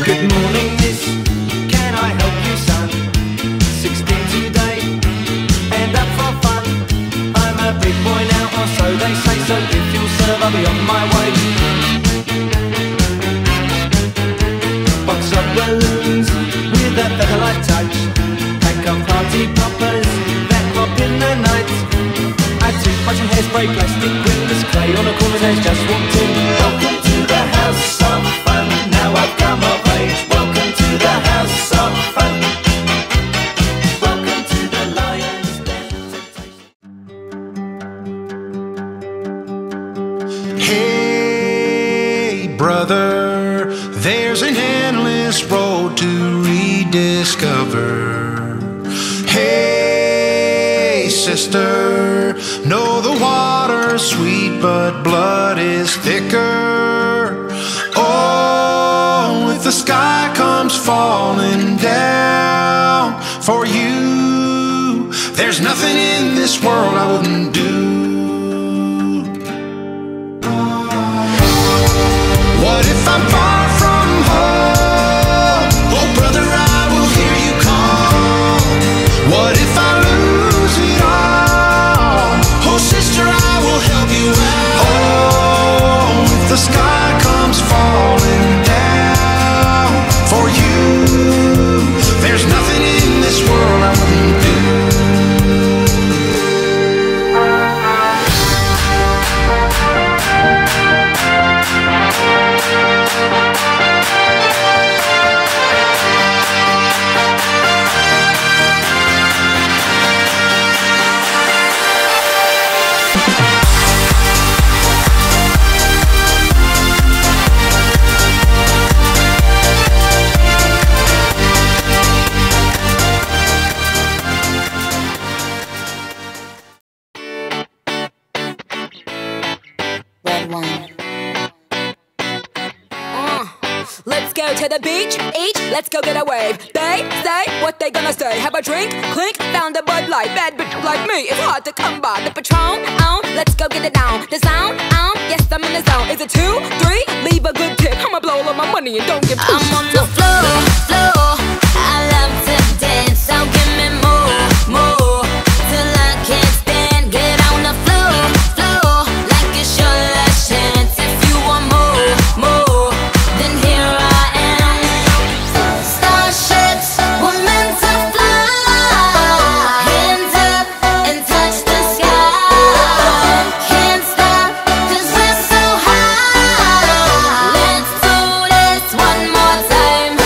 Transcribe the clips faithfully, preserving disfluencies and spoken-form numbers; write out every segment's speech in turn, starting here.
Good morning, miss, can I help you, son? Sixteen today, and up for fun. I'm a big boy now, or so they say, so if you'll serve, I'll be on my way. Box of balloons with a feather-light touch. Pack of party poppers that pop in the night. I took much and hairspray, plastic windows, clay on a corner, they just walked in. Welcome to the house of fun. Now I've come of age. Welcome to the house of fun. Welcome to the Lion's Den. Hey, brother, there's an endless road to rediscover. Hey, sister, know the water's sweet, but blood is thicker. Oh, if the sky comes falling down for you, there's nothing in this world I wouldn't do. What if I'm far from home? Oh, brother, I will hear you call. What if I lose it all? Oh, sister, I will help you out. Oh, if the sky comes falling down for you, there's nothing in this world I wouldn't do. Let's go to the beach, each, let's go get a wave. They say what they gonna say. Have a drink, clink, found a Bud Light. Bad bitch like me, it's hard to come by. The Patron, on, let's go get it down. The sound, on, yes I'm in the zone. Is it two, three? Leave a good tip. I'ma blow all of my money and don't give two. I'm on the floor, floor. I love to dance, so give me more, more. Till I can't stand, get on the floor, floor. Like it's your last chance. If you want more, more, then here I am. Starships were meant to fly. Hands up and touch the sky. Can't stop, cause we're so high. Let's do this one more time.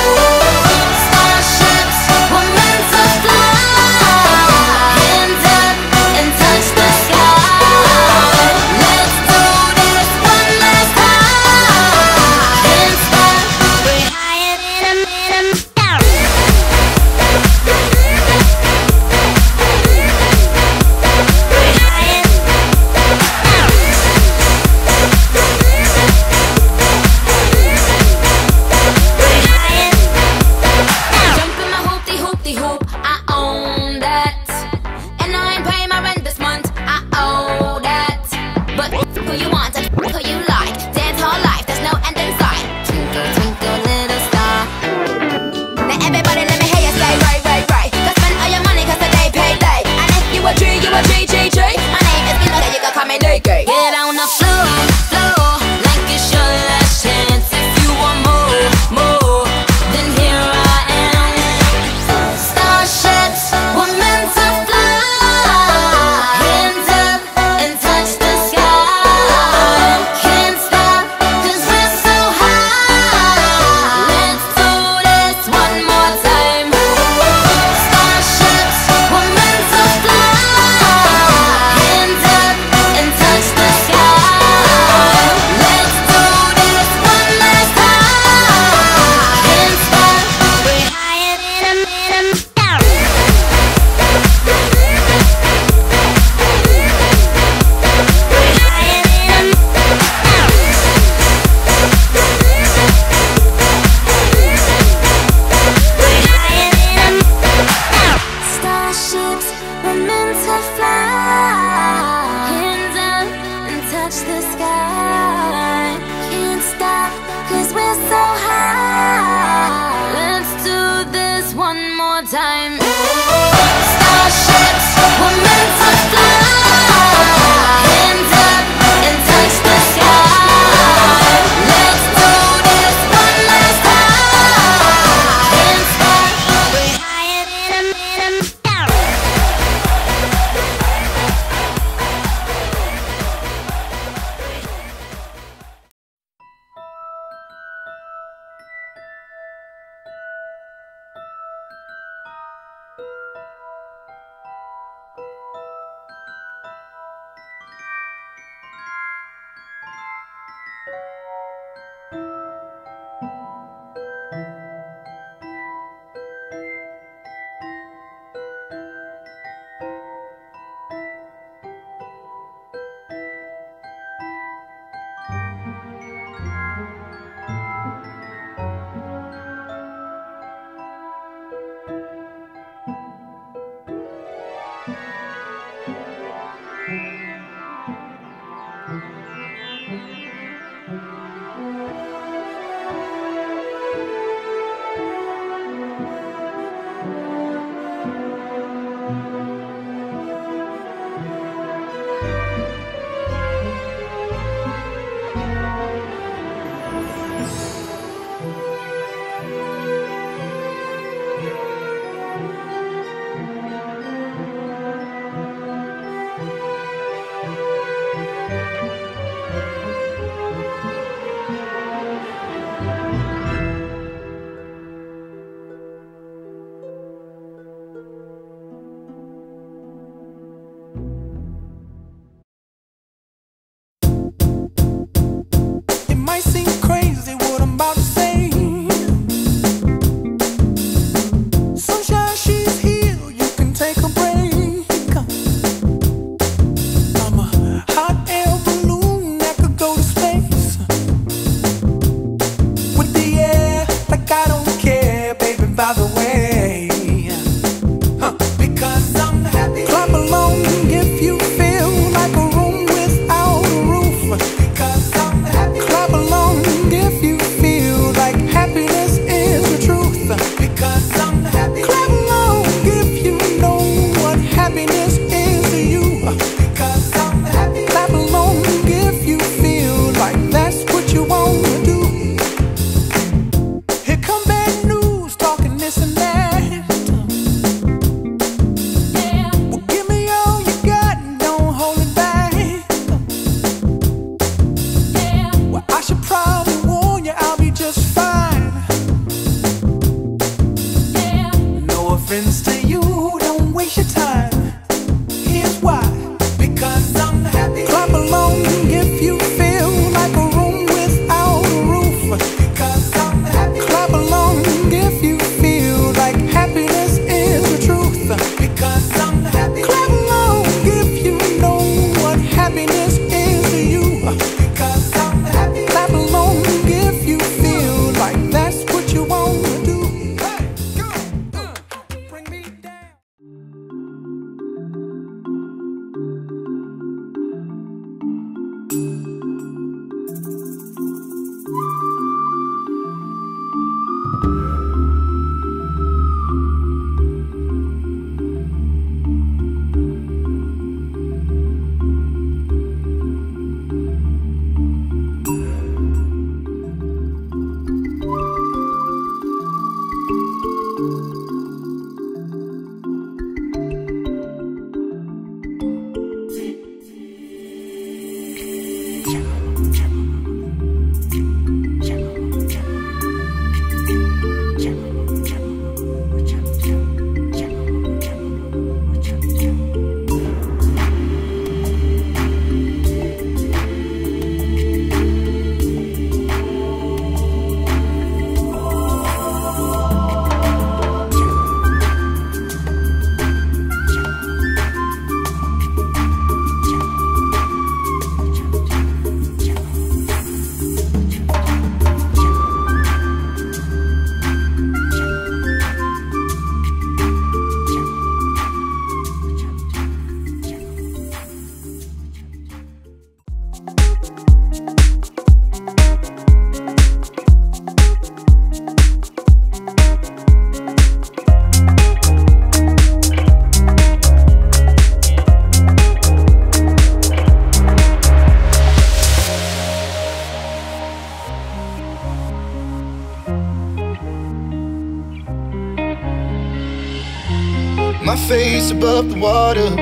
My face above the water,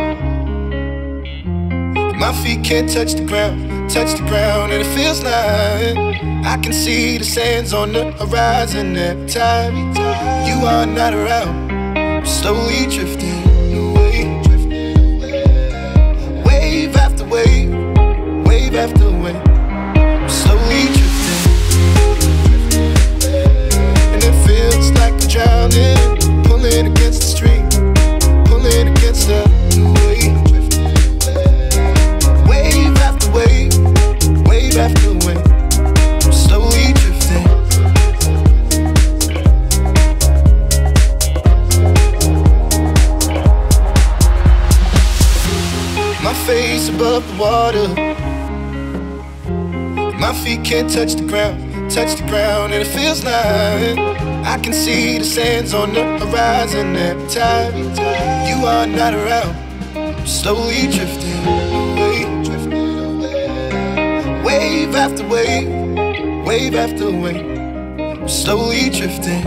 my feet can't touch the ground, touch the ground, and it feels like I can see the sands on the horizon every time you are not around. I'm slowly drifting away, wave after wave, wave after wave. I'm slowly drifting, and it feels like I'm drowning, pulling against the stream, pulling against the wave. Wave after wave, wave after wave, I'm slowly drifting. My face above the water, my feet can't touch the ground, touch the ground, and it feels like I can see the sands on the horizon every time you are not around. I'm slowly drifting away, wave after wave, wave after wave. I'm slowly drifting,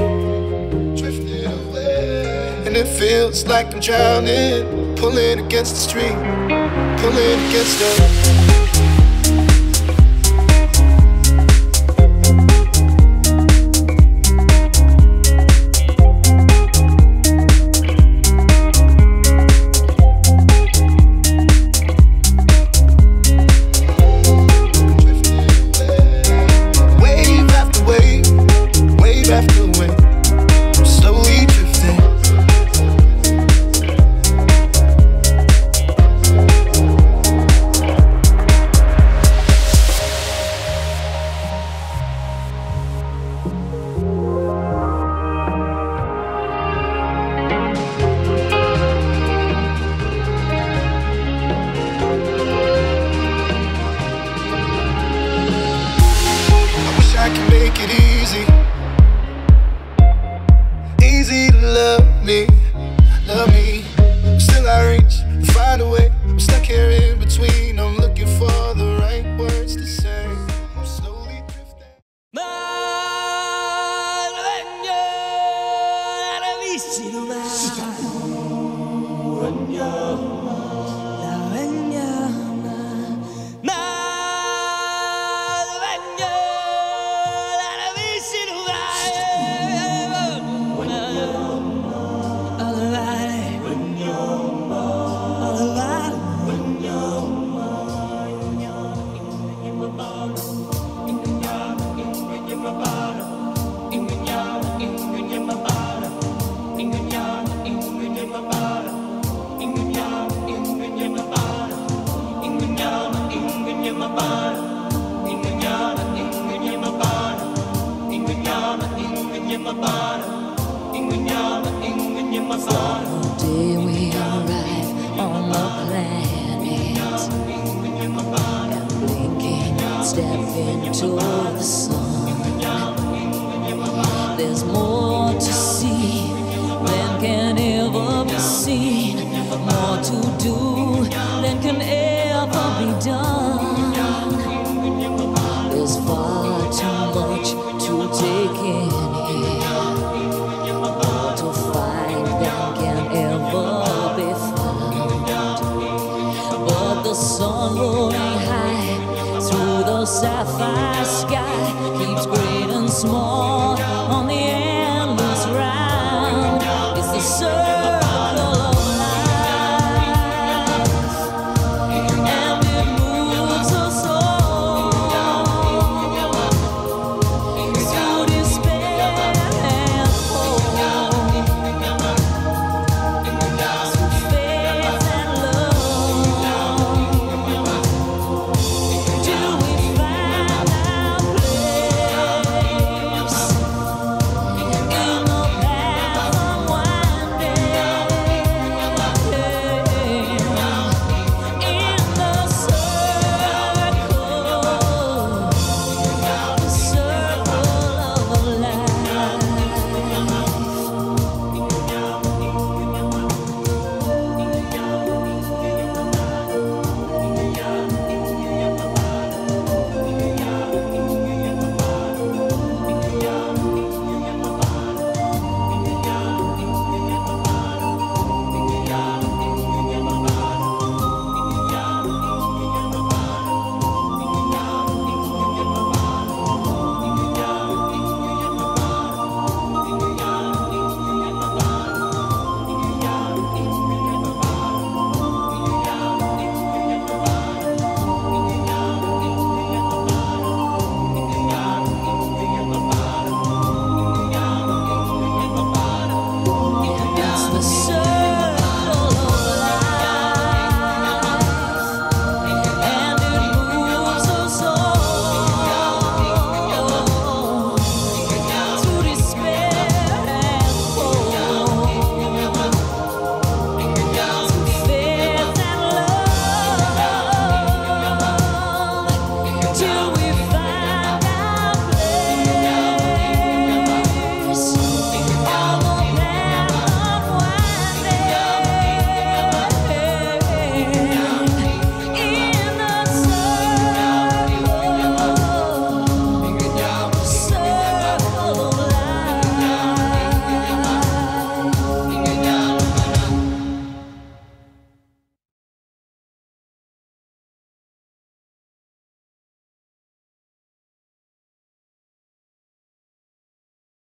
drifting away, and it feels like I'm drowning, pulling against the stream, pulling against the. More to do